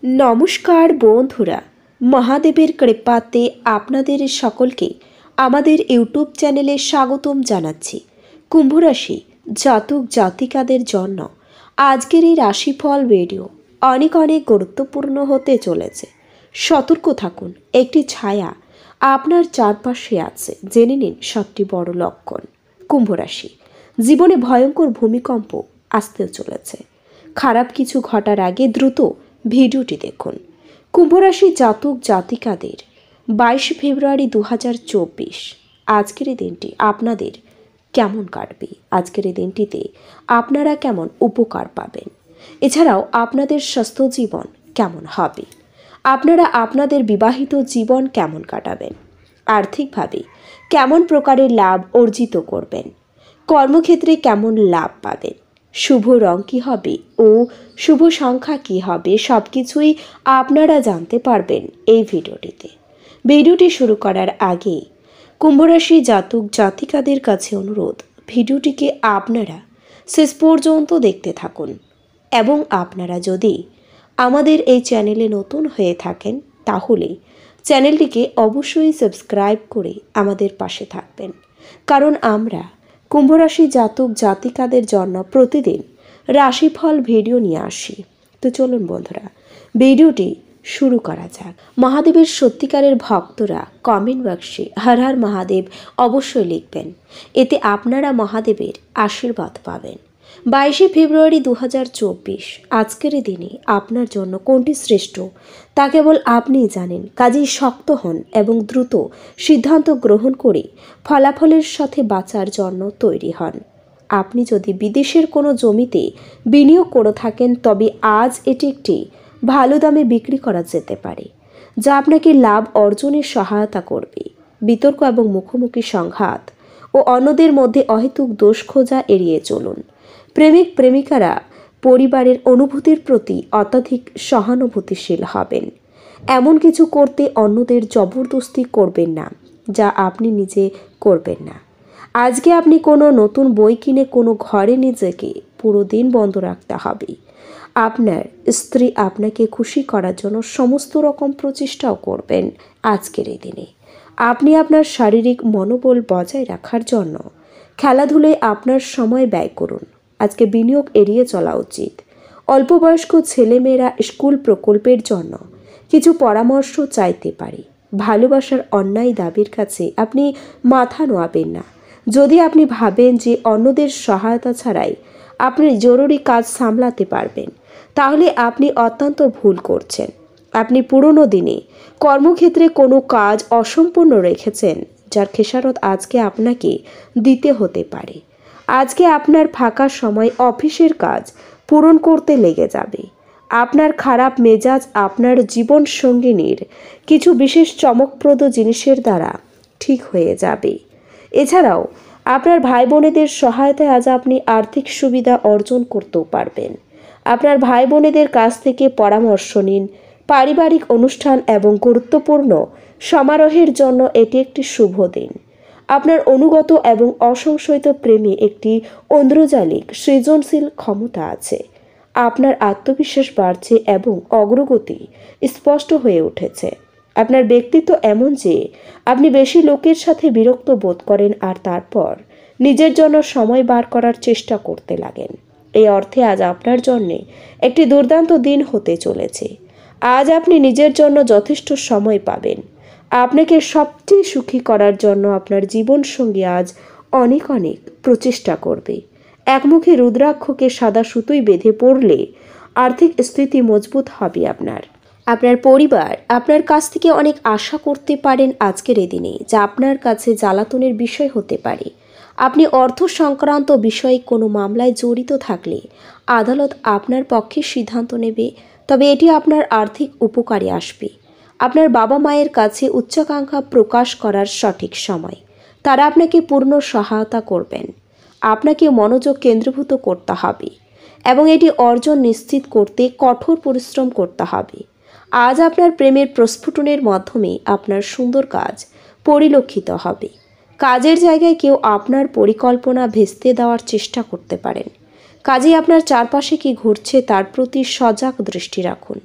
नमस्कार बंधुरा महादेवेर कृपाते आपनादेर सकलके आमादेर यूट्यूब चैनेले स्वागतम जानाच्छि। कुम्भ राशि जातक जातिकादेर जन्य आजकेर एई राशिफल भिडियो अनेक अनेक गुरुत्वपूर्ण होते चलेছে। सतर्क थाकुन, एकटी छाया आपनार चारपाशे आछे, जेने निन सातटी बड़ लक्षण। कुम्भ राशि जीवने भयंकर भूमिकम्प आसते चलेছে। खाराप किछु घटार आगे द्रुत ভিডিওটি দেখুন। কুম্ভ রাশি জাতক জাতিকাদের 22 ফেব্রুয়ারি 2024 আজকের এই দিনটি আপনাদের কেমন কাটবে, আজকের এই দিনটিতে আপনারা কেমন উপকার পাবেন, এছাড়াও আপনাদের স্বাস্থ্য জীবন কেমন হবে, আপনারা আপনাদের বিবাহিত জীবন কেমন কাটাবেন, আর্থিকভাবে কেমন প্রকারের লাভ অর্জিত করবেন, কর্মক্ষেত্রে কেমন লাভ পাবেন, शुभ रंग की हबे ओ शुभ संख्या की हबे सबकिछुई आपनारा जानते पारबेन এই ভিডিওটিতে। ভিডিওটি শুরু করার আগে কুম্ভ রাশি জাতক জাতিকাদের কাছে অনুরোধ, ভিডিওটিকে আপনারা শেষ পর্যন্ত দেখতে থাকুন এবং আপনারা যদি আমাদের এই চ্যানেলে নতুন হয়ে থাকেন তাহলে চ্যানেলটিকে অবশ্যই সাবস্ক্রাইব করে আমাদের পাশে থাকবেন, কারণ আমরা কুম্ভ রাশি জাতক জাতিকাদের জন্য প্রতিদিন রাশিফল ভিডিও নিয়ে আসি। তো চলুন বন্ধুরা ভিডিওটি শুরু করা যাক। মহাদেবের সত্যিকারের ভক্তরা কমেন্ট বক্সে হর হর মহাদেব অবশ্যই লিখবেন, এতে আপনারা মহাদেবের আশীর্বাদ পাবেন। 22 ফেব্রুয়ারি 2024 আজকের দিনে আপনার জন্য কোনটি শ্রেষ্ঠ তা কেবল আপনিই জানেন। কাজেই শক্ত হন এবং দ্রুত সিদ্ধান্ত গ্রহণ করে ফলাফলের সাথে বাঁচার জন্য তৈরি হন। আপনি যদি বিদেশের কোনো জমিতে বিনিয়োগ করে থাকেন তবে আজ এটি একটি ভালো দামে বিক্রি করা যেতে পারে, যা আপনাকে লাভ অর্জনের সহায়তা করবে। বিতর্ক এবং মুখোমুখি সংঘাত ও অন্যদের মধ্যে অহেতুক দোষ খোঁজা এড়িয়ে চলুন। প্রেমিক প্রেমিকারা পরিবারের অনুভূতির প্রতি অত্যধিক সহানুভূতিশীল হবেন। এমন কিছু করতে অন্যদের জবরদস্তি করবেন না যা আপনি নিজে করবেন না। আজকে আপনি কোনো নতুন বই কিনে কোনো ঘরে নিজেকে পুরো দিন বন্ধ রাখতে হবে। আপনার স্ত্রী আপনাকে খুশি করার জন্য সমস্ত রকম প্রচেষ্টাও করবেন। আজকের এই দিনে আপনি আপনার শারীরিক মনোবল বজায় রাখার জন্য খেলাধুলায় আপনার সময় ব্যয় করুন। আজকে বিনিয়োগ এড়িয়ে চলা উচিত। অল্পবয়স্ক ছেলেমেয়েরা স্কুল প্রকল্পের জন্য কিছু পরামর্শ চাইতে পারে। ভালোবাসার অন্যায় দাবির কাছে আপনি মাথা নোয়াবেন না। যদি আপনি ভাবেন যে অন্যদের সহায়তা ছাড়াই আপনি জরুরি কাজ সামলাতে পারবেন, তাহলে আপনি অত্যন্ত ভুল করছেন। আপনি পুরনো দিনে কর্মক্ষেত্রে কোনো কাজ অসম্পূর্ণ রেখেছেন, যার খেসারত আজকে আপনাকে দিতে হতে পারে। আজকে আপনার ফাঁকা সময় অফিসের কাজ পূরণ করতে লেগে যাবে। আপনার খারাপ মেজাজ আপনার জীবন সঙ্গিনীর কিছু বিশেষ চমকপ্রদ জিনিসের দ্বারা ঠিক হয়ে যাবে। এছাড়াও আপনার ভাই বোনেদের সহায়তায় আজ আপনি আর্থিক সুবিধা অর্জন করতেও পারবেন। আপনার ভাই বোনেদের কাছ থেকে পরামর্শ নিন। পারিবারিক অনুষ্ঠান এবং গুরুত্বপূর্ণ সমারোহের জন্য এটি একটি শুভ দিন। আপনার অনুগত এবং অসংশয়িত প্রেমে একটি ঐন্দ্রজালিক সৃজনশীল ক্ষমতা আছে। আপনার আত্মবিশ্বাস বাড়ছে এবং অগ্রগতি স্পষ্ট হয়ে উঠেছে। আপনার ব্যক্তিত্ব এমন যে আপনি বেশি লোকের সাথে বিরক্ত বোধ করেন আর তারপর নিজের জন্য সময় বার করার চেষ্টা করতে লাগেন। এই অর্থে আজ আপনার জন্য একটি দুর্দান্ত দিন হতে চলেছে। আজ আপনি নিজের জন্য যথেষ্ট সময় পাবেন। আপনাকে সবচেয়ে সুখী করার জন্য আপনার জীবনসঙ্গী আজ অনেক অনেক প্রচেষ্টা করবে। একমুখী রুদ্রাক্ষকে সাদা সুতোয় বেঁধে পড়লে আর্থিক স্থিতি মজবুত হবে। আপনার পরিবার আপনার কাছ থেকে অনেক আশা করতে পারেন আজকের এই দিনে, যা আপনার কাছে জ্বালাতনের বিষয় হতে পারে। আপনি অর্থ সংক্রান্ত বিষয়ে কোনো মামলায় জড়িত থাকলে আদালত আপনার পক্ষে সিদ্ধান্ত নেবে, তবে এটি আপনার আর্থিক উপকারে আসবে। আপনার বাবা মায়ের কাছে উচ্চাকাঙ্ক্ষা প্রকাশ করার সঠিক সময়। তারা আপনাকে পূর্ণ সহায়তা করবেন। আপনাকে মনোযোগ কেন্দ্রীভূত করতে হবে এবং এটি অর্জন নিশ্চিত করতে কঠোর পরিশ্রম করতে হবে। আজ আপনার প্রেমের প্রস্ফুটনের মাধ্যমে আপনার সুন্দর কাজ পরিলক্ষিত হবে। কাজের জায়গায় কেউ আপনার পরিকল্পনা ভেস্তে দেওয়ার চেষ্টা করতে পারেন। কাজেই আপনার চারপাশে কি ঘটছে তার প্রতি সজাগ দৃষ্টি রাখুন।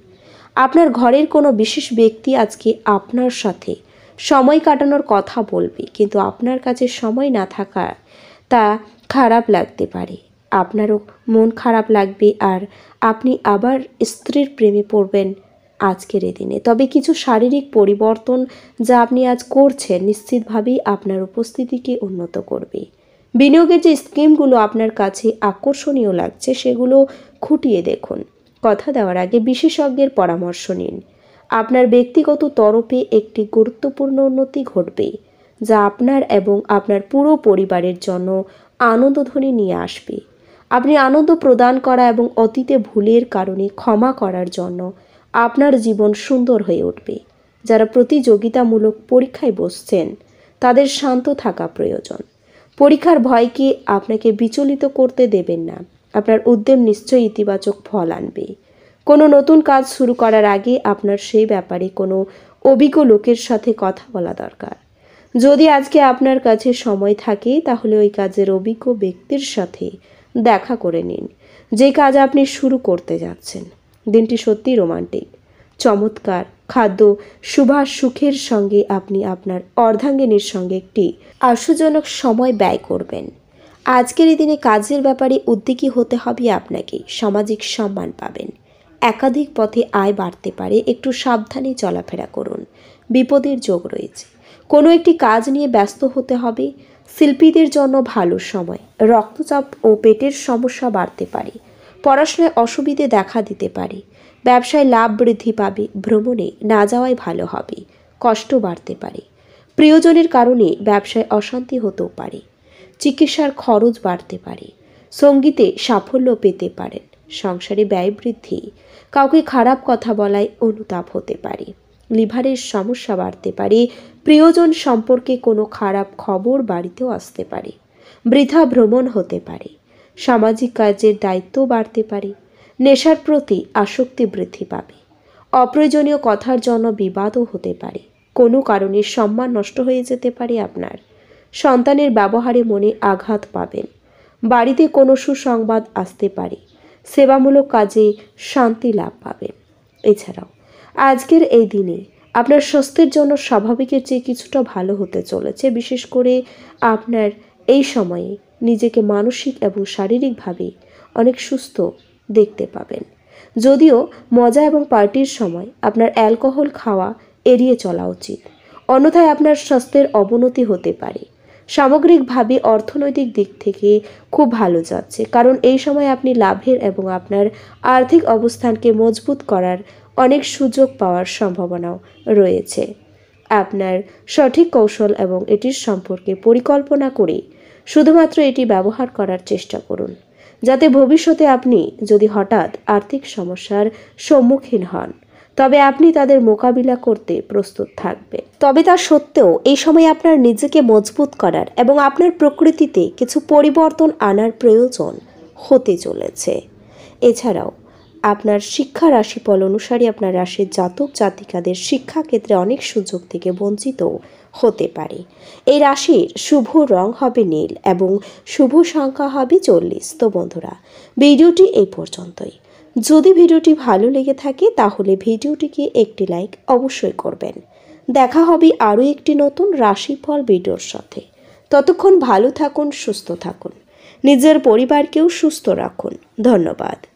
আপনার ঘরের কোনো বিশেষ ব্যক্তি আজকে আপনার সাথে সময় কাটানোর কথা বলবে, কিন্তু আপনার কাছে সময় না থাকা তা খারাপ লাগতে পারে। আপনারও মন খারাপ লাগবে আর আপনি আবার স্ত্রীর প্রেমে পড়বেন আজকের এই দিনে। তবে কিছু শারীরিক পরিবর্তন যা আপনি আজ করছেন নিশ্চিতভাবেই আপনার উপস্থিতিকে উন্নত করবে। বিনিয়োগের যে স্কিমগুলো আপনার কাছে আকর্ষণীয় লাগছে সেগুলো খুঁটিয়ে দেখুন। কথা দেওয়ার আগে বিশেষজ্ঞের পরামর্শ নিন। আপনার ব্যক্তিগত তরফে একটি গুরুত্বপূর্ণ উন্নতি ঘটবে যা আপনার এবং আপনার পুরো পরিবারের জন্য আনন্দধ্বনি নিয়ে আসবে। আপনি আনন্দ প্রদান করা এবং অতীতে ভুলের কারণে ক্ষমা করার জন্য আপনার জীবন সুন্দর হয়ে উঠবে। যারা প্রতিযোগিতামূলক পরীক্ষায় বসছেন তাদের শান্ত থাকা প্রয়োজন। পরীক্ষার ভয়কে আপনাকে বিচলিত করতে দেবেন না। আপনার উদ্যম নিশ্চয়ই ইতিবাচক ফল আনবে। কোনো নতুন কাজ শুরু করার আগে আপনার সেই ব্যাপারে কোনো অভিজ্ঞ লোকের সাথে কথা বলা দরকার। যদি আজকে আপনার কাছে সময় থাকে তাহলে ওই কাজের অভিজ্ঞ ব্যক্তির সাথে দেখা করে নিন যে কাজ আপনি শুরু করতে যাচ্ছেন। দিনটি সত্যি রোমান্টিক, চমৎকার। খাদ্য সুবাস সুখের সঙ্গে আপনি আপনার অর্ধাঙ্গিনীর সঙ্গে একটি আশুজনক সময় ব্যয় করবেন। আজকের এই দিনে কাজের ব্যাপারে উদ্যোগী হতে হবে আপনাকে। সামাজিক সম্মান পাবেন। একাধিক পথে আয় বাড়তে পারে, একটু সাবধানে চলাফেরা করুন। বিপদের যোগ রয়েছে। কোনো একটি কাজ নিয়ে ব্যস্ত হতে হবে। শিল্পীদের জন্য ভালো সময়। রক্তচাপ ও পেটের সমস্যা বাড়তে পারে। পড়াশোনায় অসুবিধে দেখা দিতে পারে। ব্যবসায় লাভ বৃদ্ধি পাবে। ভ্রমণে না যাওয়াই ভালো হবে। কষ্ট বাড়তে পারে। প্রিয়জনের কারণে ব্যবসায় অশান্তি হতেও পারে। চিকিৎসার খরচ বাড়তে পারে। সঙ্গীতে সাফল্য পেতে পারেন। সংসারে ব্যয় বৃদ্ধি। কাউকে খারাপ কথা বলায় অনুতাপ হতে পারে। লিভারের সমস্যা বাড়তে পারে। প্রিয়জন সম্পর্কে কোনো খারাপ খবর বাড়িতেও আসতে পারে। বৃথা ভ্রমণ হতে পারে। সামাজিক কাজের দায়িত্ব বাড়তে পারে। নেশার প্রতি আসক্তি বৃদ্ধি পাবে। অপ্রয়োজনীয় কথার জন্য বিবাদও হতে পারে। কোনো কারণে সম্মান নষ্ট হয়ে যেতে পারে আপনার। সন্তানের ব্যবহারে মনে আঘাত পাবেন। বাড়িতে কোনো সুসংবাদ আসতে পারে। সেবামূলক কাজে শান্তি লাভ পাবেন। এছাড়াও আজকের এই দিনে আপনার স্বাস্থ্যের জন্য স্বাভাবিকের চেয়ে কিছুটা ভালো হতে চলেছে। বিশেষ করে আপনার এই সময়ে নিজেকে মানসিক এবং শারীরিকভাবে অনেক সুস্থ দেখতে পাবেন। যদিও মজা এবং পার্টির সময় আপনার অ্যালকোহল খাওয়া এড়িয়ে চলা উচিত, অন্যথায় আপনার স্বাস্থ্যের অবনতি হতে পারে। সামগ্রিকভাবে অর্থনৈতিক দিক থেকে খুব ভালো যাচ্ছে, কারণ এই সময় আপনি লাভের এবং আপনার আর্থিক অবস্থানকে মজবুত করার অনেক সুযোগ পাওয়ার সম্ভাবনাও রয়েছে। আপনার সঠিক কৌশল এবং এটির সম্পর্কে পরিকল্পনা করে শুধুমাত্র এটি ব্যবহার করার চেষ্টা করুন, যাতে ভবিষ্যতে আপনি যদি হঠাৎ আর্থিক সমস্যার সম্মুখীন হন তবে আপনি তাদের মোকাবিলা করতে প্রস্তুত থাকবেন। তবে তা সত্ত্বেও এই সময় আপনার নিজেকে মজবুত করার এবং আপনার প্রকৃতিতে কিছু পরিবর্তন আনার প্রয়োজন হতে চলেছে। এছাড়াও আপনার শিক্ষা রাশিফল অনুসারে আপনার রাশির জাতক জাতিকাদের শিক্ষাক্ষেত্রে অনেক সুযোগ থেকে বঞ্চিত হতে পারে। এই রাশির শুভ রং হবে নীল এবং শুভ সংখ্যা হবে 40। তো বন্ধুরা, ভিডিওটি এই পর্যন্তই। যদি ভিডিওটি ভালো লেগে থাকে তাহলে ভিডিওটিকে একটি লাইক অবশ্যই করবেন। দেখা হবে আরও একটি নতুন রাশিফল ভিডিওর সাথে। ততক্ষণ ভালো থাকুন, সুস্থ থাকুন, নিজের পরিবারকেও সুস্থ রাখুন। ধন্যবাদ।